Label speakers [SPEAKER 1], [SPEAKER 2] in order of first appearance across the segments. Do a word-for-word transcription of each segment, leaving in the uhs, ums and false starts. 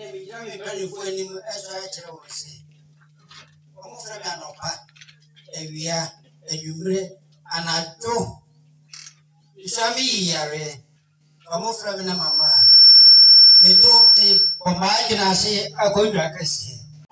[SPEAKER 1] ene mi jami bani fo ni mu eso ya kire wo se o mo fra ga no pa ewia ewumre anajo isami yare o mo fra na mama me to ti o ma gina se akodwa kasi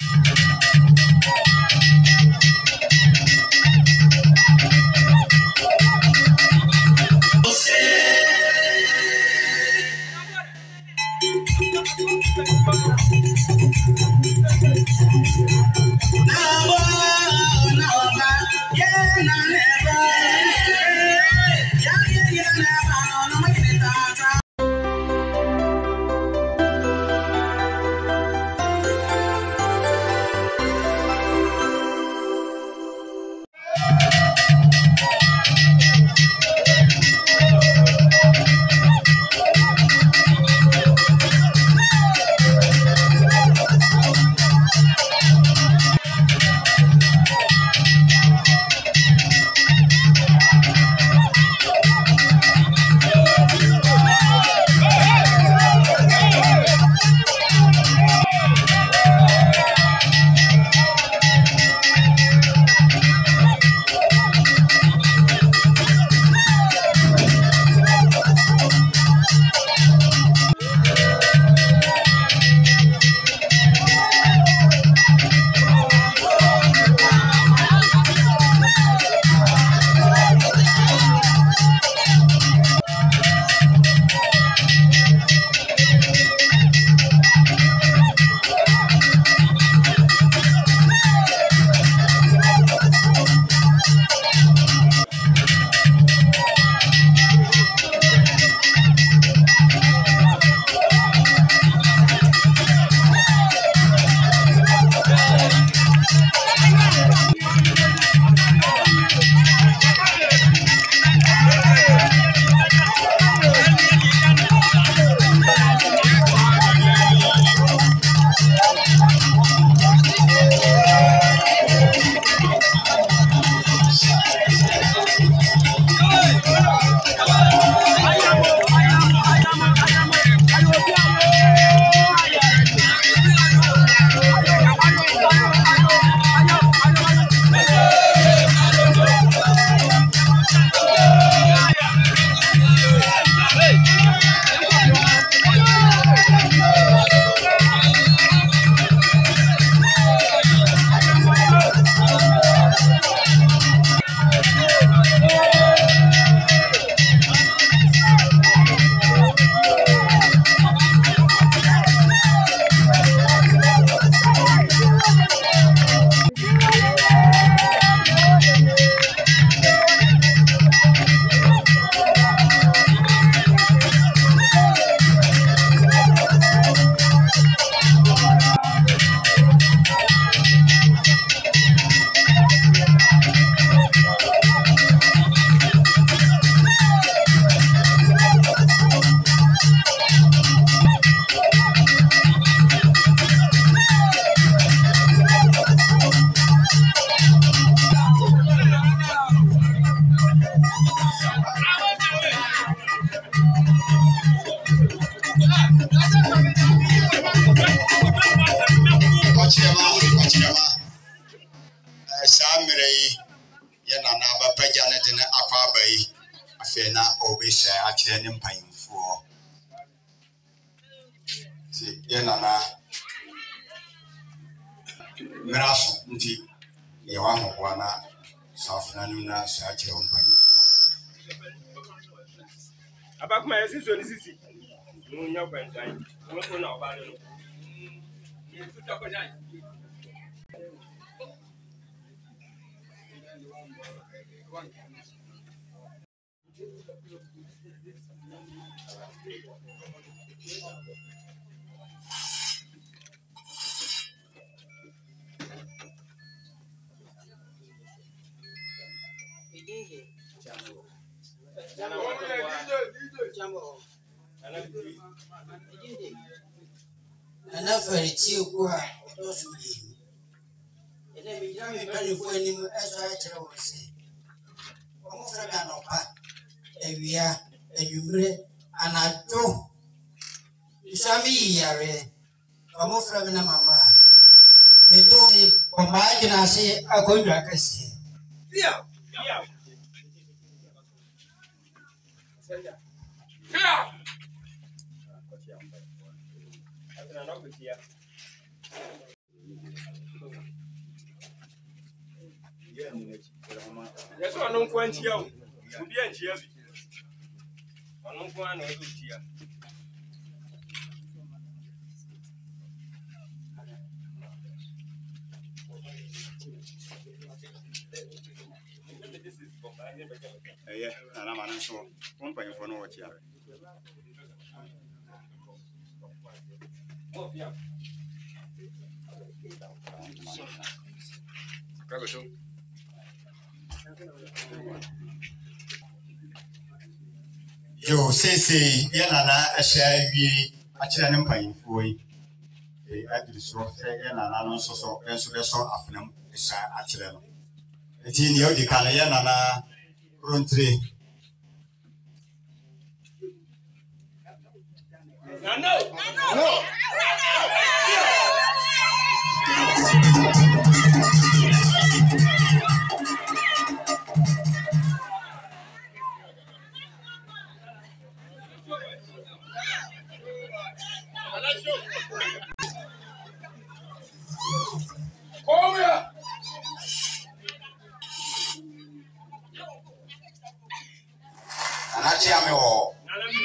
[SPEAKER 2] Samrei yana na baba jana de na akwa bai afena obesha akire ne mpanyimfo si yana na miraso nti ye wa ho na safna nu na sa akire mpanyimfo
[SPEAKER 3] abakuma yesi so ni sisi mu nya kwantan mo so na oba no ye tuta ko nya
[SPEAKER 1] ana farci kuwa to su yi ene mi jami bani fo ni mu eso ya kire wo se o mo fra ga no pa ewia ewumre anajo isami yare Omo from na mama. Me do o ma gina se akodwa kase.
[SPEAKER 3] Yeah. Yeah. Yeah. Yes, I don't want you. You be a cheer. I don't want to cheer.
[SPEAKER 2] Yeah, and I'm an so one point for no watch.
[SPEAKER 3] Oh, yeah.
[SPEAKER 2] Yo, say, say, Yanana, a share we, a channel pine for you. I do so, say, Yanana, so, so, and so, so, after them, a share at them. It's in your Yanana, run three.
[SPEAKER 3] No, no, no. Come here.
[SPEAKER 2] Anachi amewo.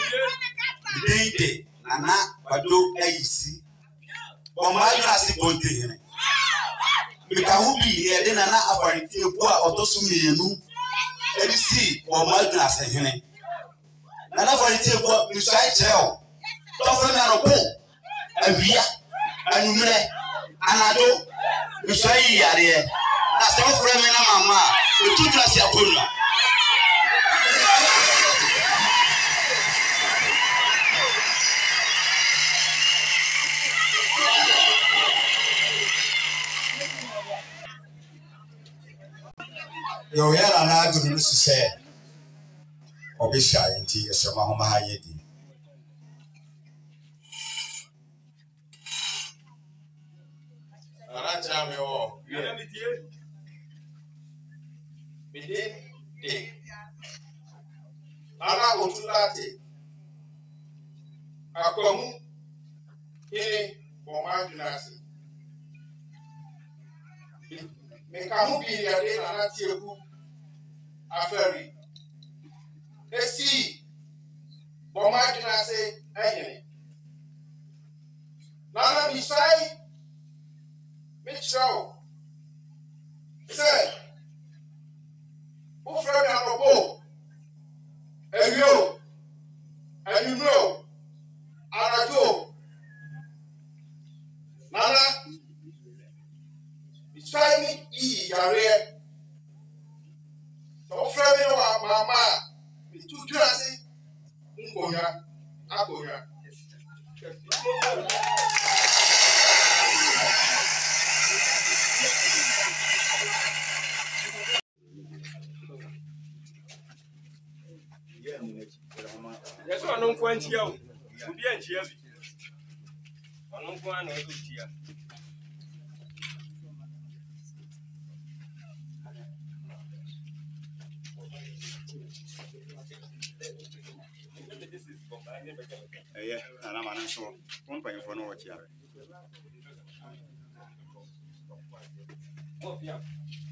[SPEAKER 2] Dede nana bado aisi. Bomaju asi bonte hene. Bika hubi ye de nana abariti ebu a otosu miyenu. Edisi bomaju asi hene. Nana abariti ebu misai cheo. Tofe me anopo. Awia anumre anado misai yare. Na se ofre me na mama. Etutu asi akona. Yo yara na adu nusu se obisha enti esema homa ha yedi ara chame o
[SPEAKER 3] Yana mi tie.
[SPEAKER 2] bide de ara otulate akwamu e boma dinasi me kamu bi ya de na na tieku aferi esi boma dinasi ayene nana misai Mitchell say who friend and obo Elio and you know Arajo Nana Misai ni I yare so friend wa mama mitutu ase ngonya agonya
[SPEAKER 3] Yes, I don't want you. You be a cheer. I don't want to cheer.
[SPEAKER 2] yeah and I'm an so one point for no watch yare
[SPEAKER 3] Oh, yeah.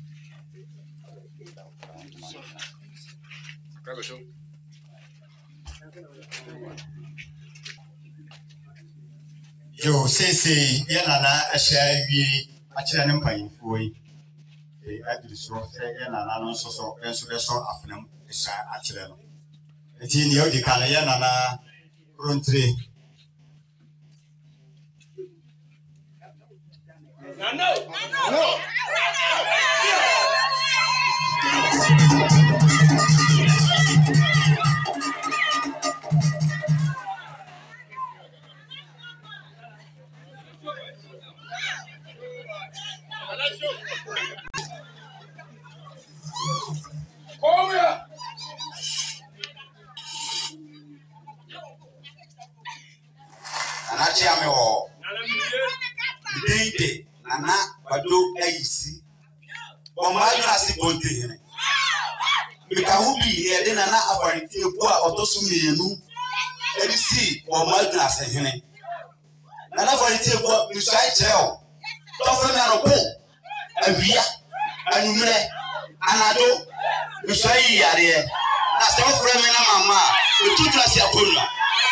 [SPEAKER 2] show. Yo, say, say, Yanana, a share we, a channel pine for you. I do so, say, Yanana, so, so, and so, so, after them, a share at them. It's in your Yanana, run three.
[SPEAKER 3] No, no, no. Come here.
[SPEAKER 2] Anachi amewo. Dede nana wado ayisi. Omaju na si bonte hene. Mika hubi yede nana afariti ebu a otosu meyenu. Edisi omaju na se hene. Nana afariti ebu misai cheo. Tofe me anopo. Awia anumre anado misai yare. Na se ofre me na mama. Etutu asi akonwa.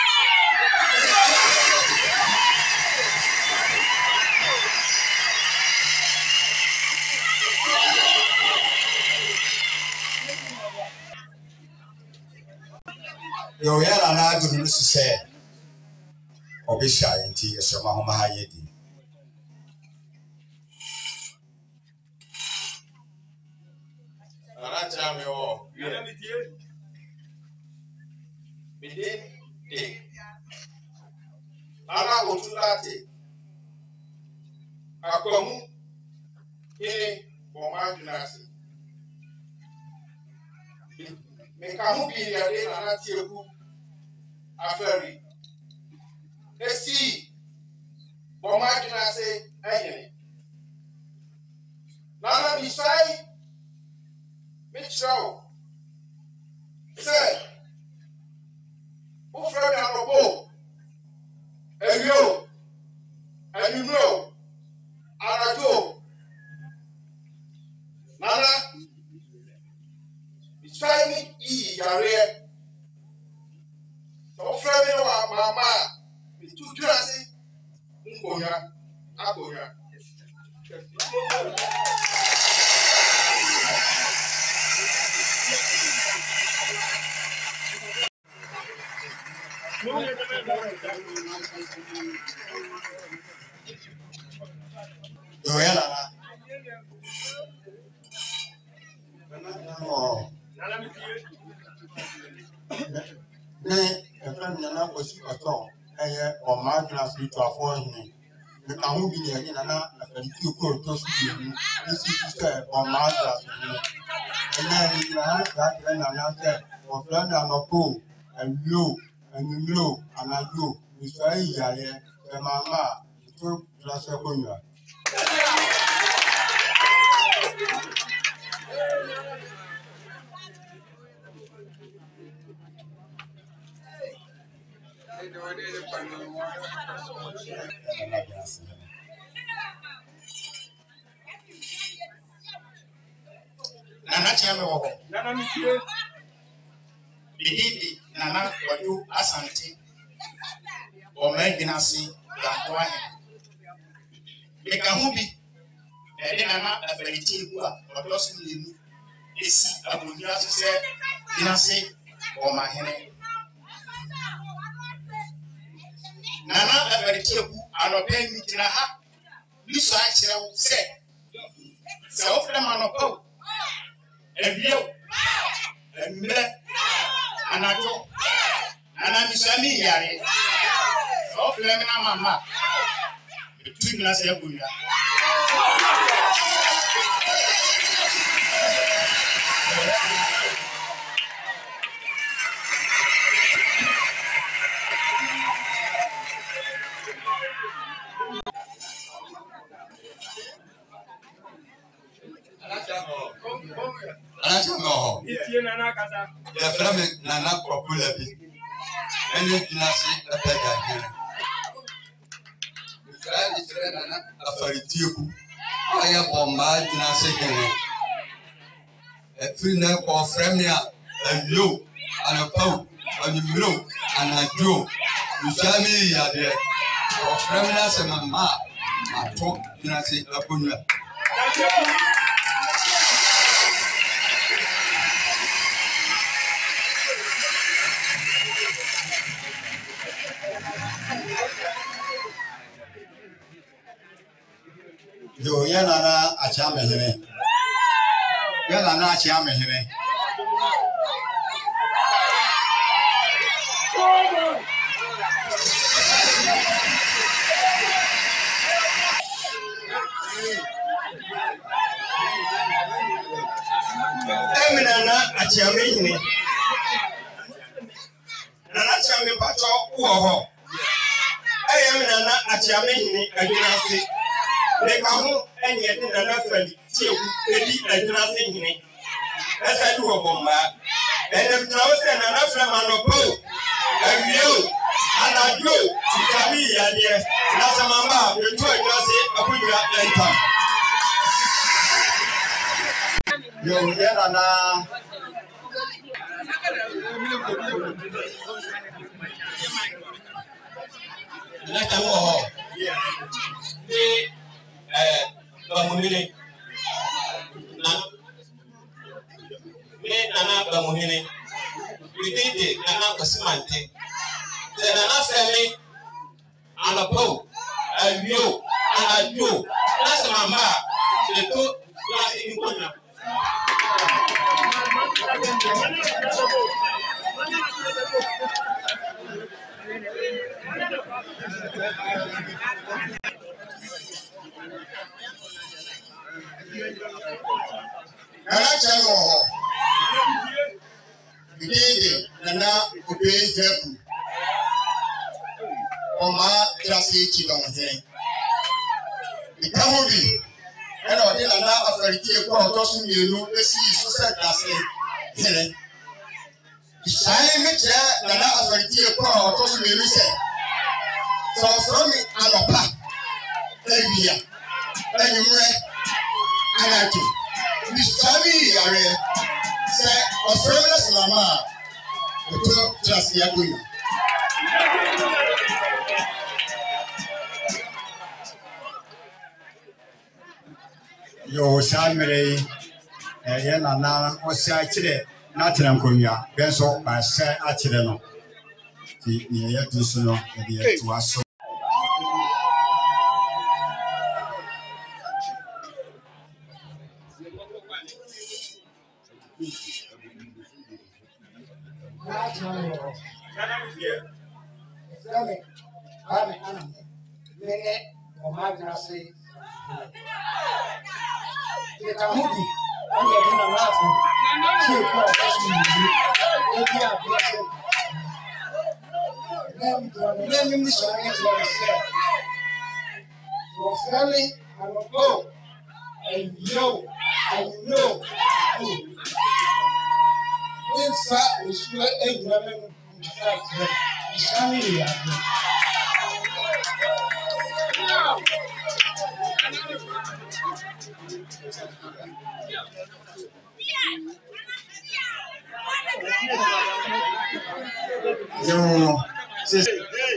[SPEAKER 4] Yo yala na adu nusu se obisha enti esema ho ma yedi ara chame o
[SPEAKER 3] Nana mi tie.
[SPEAKER 4] bide de ara otulate akwamu ine boma dinasi me kamu bi ya de na na tieku aferi esi boma dinasi ayene nana misai Mitchell say who from Anopo Eyo and you know Arajo Nana Misai mi I yare so from you mama mi tu turasi nkonya akonya Yo yala na oh
[SPEAKER 3] Nana mi tie.
[SPEAKER 4] ne efran nana osi oto eye o ma dra si to afo hin me ka hu bi ne nana afan ti ko to su bi ni isi ti se o ma dra si ni na ni na ka ka nana se o fran na no ko enlo enlo anajo mi so ai yare e mama to dra se ko nwa Nana chame wo
[SPEAKER 3] Nana mi tie.
[SPEAKER 4] bididi nana wadu asante o medinasi ganto ahe me ka hu bi e de nana afariti ebu a odosu lenu esi abodura so se dinasi o mahene nana afariti ebu anope mi tina ha niso a kire wo se se o fere manopo ebio emre anajo nana misami yare so fere na mama tu na se bunya Alaja mo
[SPEAKER 3] Mi tie nana kasa.
[SPEAKER 4] ya frame nana popula bi ene dinasi apega hira Israel Israel nana afaritieku aya bomba dinasi hene e frina ko frame ayo ana pau ani miro ana jo usami ya de ko frame na se mama ato dinasi akonya Yo yana na achame hene. Yana na achame hene. Emina na achame hene. Na achame pacho uho. Emina
[SPEAKER 3] nana achiame hini adwinase leka ho enye de nana fali tie edi adwinase hini esa du obomba enem trawse nana frama no po awieo anajo tami yade na samamba betu adwinase akudura enta
[SPEAKER 4] yo yera na
[SPEAKER 1] Leta wo ni eh bamunile na ni nana bamunile bidide nana kosimante te nana femi anapo ayo anajo nasa mamba leto la inkonya
[SPEAKER 4] Nana chango bidide nana obe jepu oma trasi chidonhe ikamubi ena odi nana afariti ekwa otosu mienu esi susa trasi here sai meche nana afariti ekwa otosu mienu se so from alopa ewia enyumre anato bisami yare se ofremna salama oto trasi yakoyo yo samre eh na na osia kire na trankomia benso ba se akire no ti ni ye tu so no ye tu aso
[SPEAKER 1] Nikamubi anje dina lafu sio kwa kazi nyingi ndio biashara na mtu na mimi nishaanza kusema for family I will go and yo I know when fa usue ejura memu mfati ishami ya
[SPEAKER 4] yo sis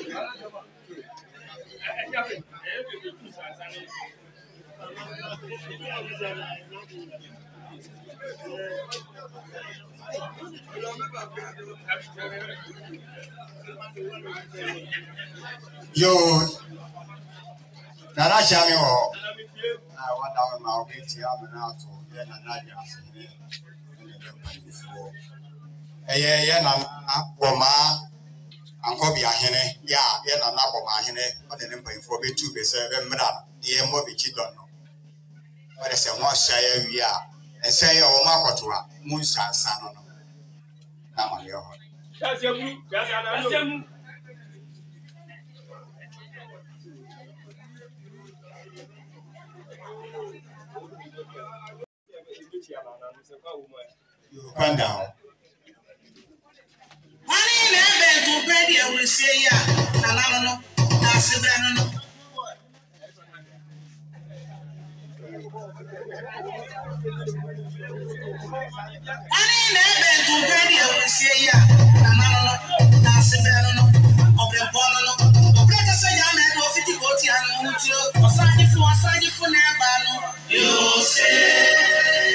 [SPEAKER 4] yo nana chami ho na wanda ma obeti amana to ye na nadia afire ne be panifo eye ye na boma ankobi ahene ya ye na na boma ahene o de ne panifo be tu be se be mra ye mo be chidon no o de se mo sha ya wi a ense ye o ma kotoa mu nsansa no no na ma ye ho
[SPEAKER 3] Asiamu, asiamu.
[SPEAKER 4] Calm down.
[SPEAKER 5] Honey, never to bed, I will say, yeah, no, no, no, that's a brand no. Honey, never to bed, I will say, yeah, no, no, no, that's a brand no. Of the bottle, of the say, I'm at the fifty forty and Mutu, or sign for a sign for never. You say.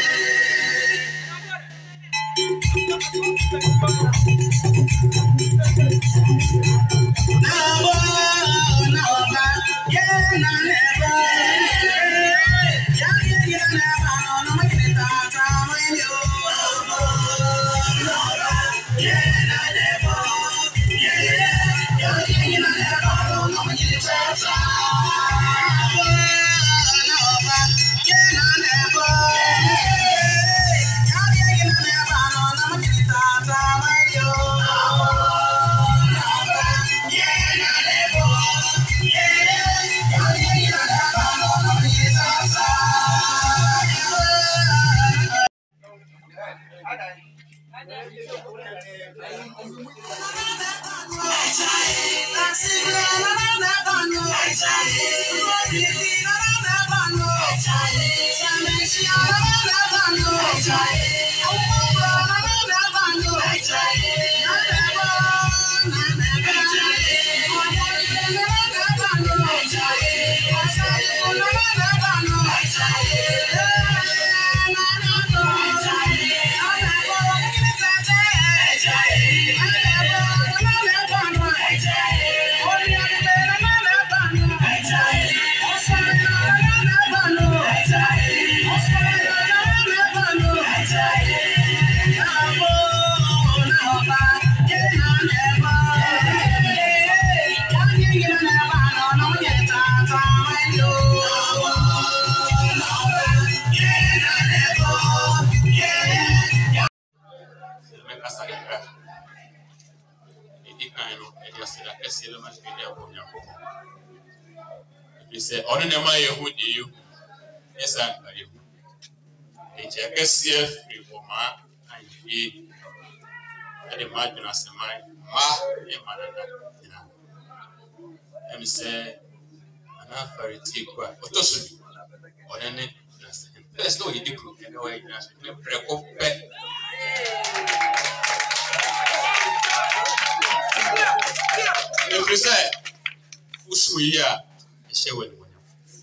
[SPEAKER 5] Yeah.
[SPEAKER 6] tell them I should be there. If you say, on the my who do you? Yes, I know you. It's a guess here for my and ye. I imagine as a man, ma, a man. Let me say, enough for it. What does it? Or any. There's no idea anyway. If you say, Ushuya, a show with one.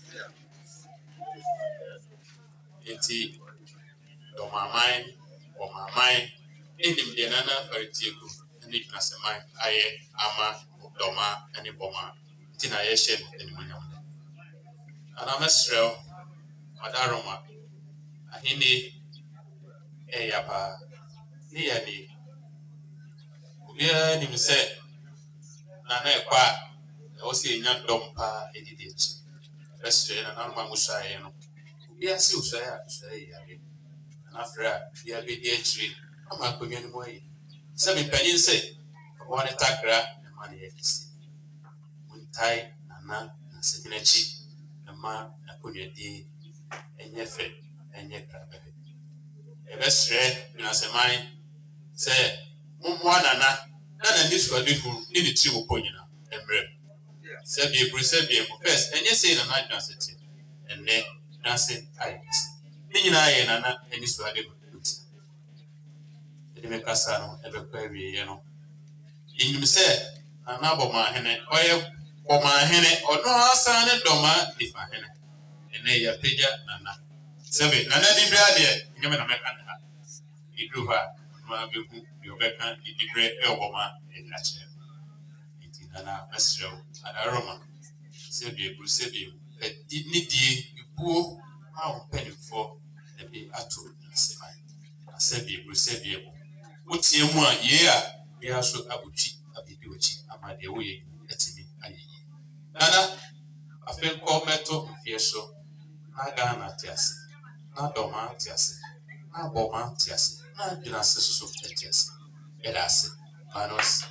[SPEAKER 6] It's my mind or my mind. In the Nana for it, and it was a mind. I am a Doma and a bomber. Tina Yashin and Munam. And I'm a straw, Madaroma. Ahini eyapa ni yani ubia ni mse na na ekwa o si nya dompa edideti restre na na ma musaye no ubia si usaye usaye ya na afra bia be di achiri ama akonwa ni mo yi se me panyin se won takra na ma ne yakisi muntai na na na seginachi na ma akonwa di enyefe enye krabe ebesre na semai se mumwa nana nana ni swadi hu ni ni triwo ponyina emre se bi ebru se bi emu first enye se na na dwasete enne na se ayet ni nyina ye nana eni swadi hu tuti edi me kasa no ebekwa wie ye no yinim se nana boma hene oye boma hene ono asa ne doma difa hene enne ya peja nana Seven, none of the bread, you never make an hat. He drew her, you reckon, the degree Elboma, and natural. It is an astro, an aroma. Sebi, Brusebi, a dignity, you poor, how penny for the be at all, Semai. Sebi, Brusebi, what's your one year? We are so abuchi, abiduchi, amadi way, let me, aye. Nana, I feel called metal, fear so. Nagana tiasi. Na doma tiasi, na boma tiasi, na binase susu tiasi. Elase, manos.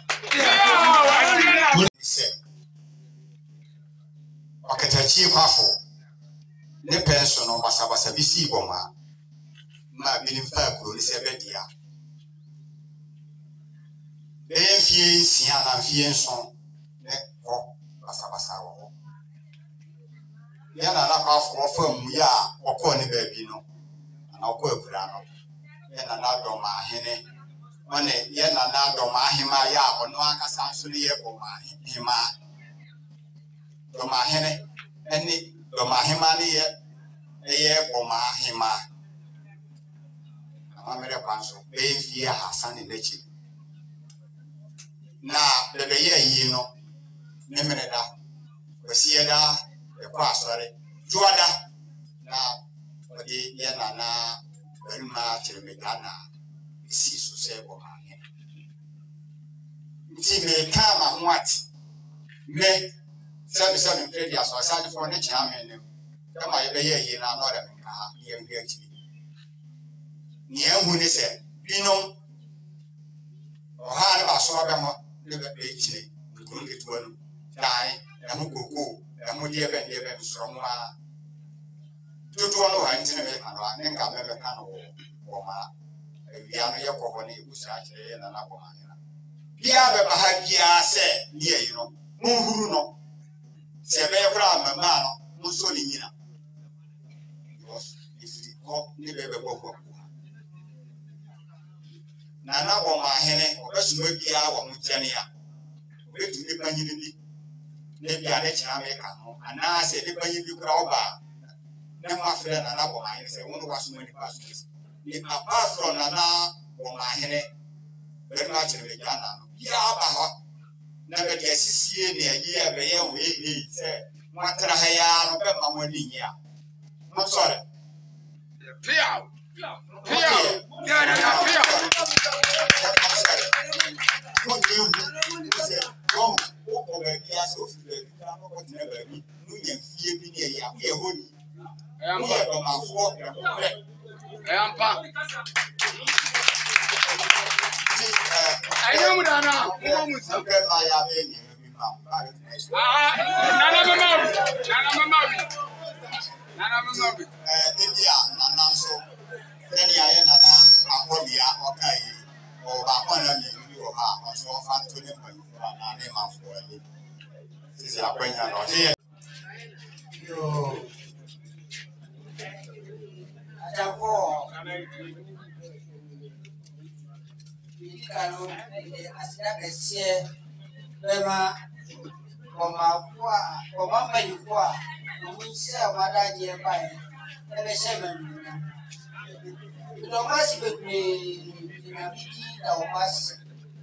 [SPEAKER 4] Wakatachi kwafo, ne pension no basa basa bisi boma, ma bilimfa kuro ni sebedia. Enfie siya na enfie nson, ne ko basa basa wo. Ya na na kwafo fam ya okọ ne baabi no na okọ akura no ya na na doma ahene one ya na na doma ahema ya ono akasa so ne ye boma ahema doma ahene eni doma ahema ne ye ye boma ahema amere kwanso be fi Hasan ne lechi na bebe ye yi no ne mereda osie da e kwa sore juada na odi ya na na berima tiremegana isi so se bo ma he nti me kama nwati me sabi sabi mfredi aso asade fo ne chama ne kama ye be ye yi na no da me ka ye hwe akiri ni ehu ne se binom oha ne ba so ba ho ne be be chire nkuru ketuwa no dai na ho koko na ho die be die be so mo a tutu ono ha ntine me kanwa ne nka me be kan wo ma bia no ye kokko ne ebusa kire na na boma ne bia be ba ha bia se ni yi no munhuru no se be kura mama no muso ni nyina because if ko ni be be kokko na na boma hene obesu ma bia wo mutiane ya obetu ni panyini ni ne bia ne kira me kan no ana se ni panyini kura oba na ma frɛ na na bɔ ma hene sɛ wɔn waso mani pa so ni apart from na na bɔ ma hene bɛ ma kyerɛ bɛ gana no bia aba hɔ na bɛ de asisie ne ayi a bɛ yɛ wo ehe sɛ mo atara ha ya no bɛ ma mo ni nya mo sɔre pia pia pia na pia mo de wo sɛ wɔn wo bɛ bia so fi bɛ bia mo ko tena bɛ bi no nya fie bi ne ya wo yɛ hɔ ni Ayampa. Ayampa. Ayamudana. Mumu musa.
[SPEAKER 7] Ah, Nana Mama, Nana Mama, Nana Mama.
[SPEAKER 4] Eh, India, Nana so. Then I Nana, Apolia, okay, or Bakwana, you are also fan to them when you are name of it. This is a point on here.
[SPEAKER 1] Yo. Ajapo. Ini kalau asal kecil, memang Komafua, Komafua, Musa pada dia baik, tapi saya memang. Thomas berbeli dinamiki Thomas.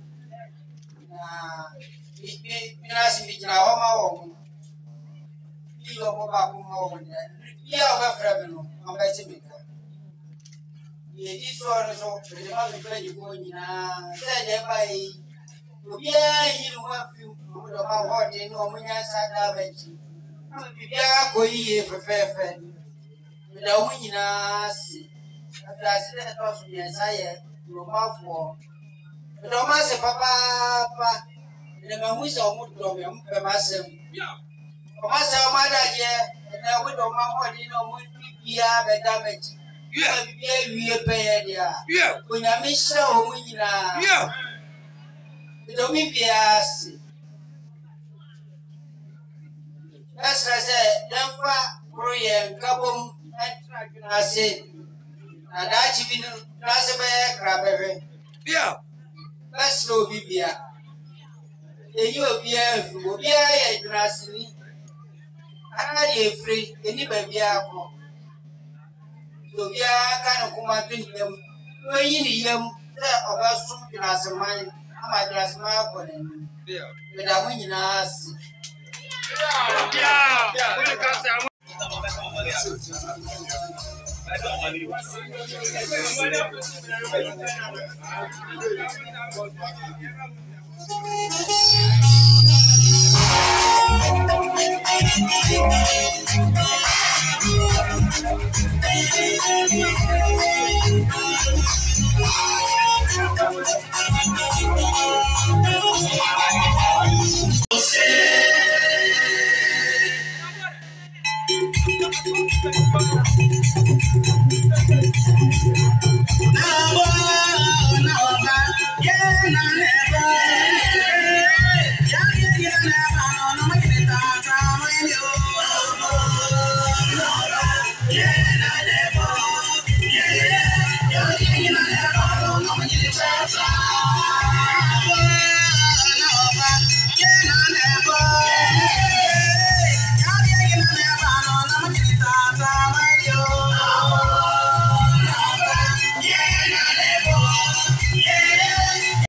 [SPEAKER 1] Nah, bila si bicara mau, dia mau baku mau ni, dia apa problem? Ambil cemika. Jadi soal soal, kalau kita jumpa ni na, saya baik. Bibia yi wa fi mu do ma ho de no mu nya sa da ba ji bibia ko yi fe fe fe mi da mu nyina si after si da to su nya sa ye no ma fo mi do ma se papa pa ne ma mu so mu do me mu pe ma se o ma se o ma da je na mu do ma ho de no mu bibia be da ba ji bibia wi pe ye dia ko nya mi se o mu nyina Domi biasi. Esa se dempa proye kabum entra kinase. Ada chibinu nase be krabewe. Bia. Baslo bibia. Eyi obia fu obia ya kinase ni. Ana ye free eni ba bia ko. Obia kan kuma tin yam. Oyi ni yam se obasu kinase man. Ama dress ma ko ni. Yeah. Me da mu nyina asi. Yeah. Yeah. When it comes to
[SPEAKER 5] Yeah.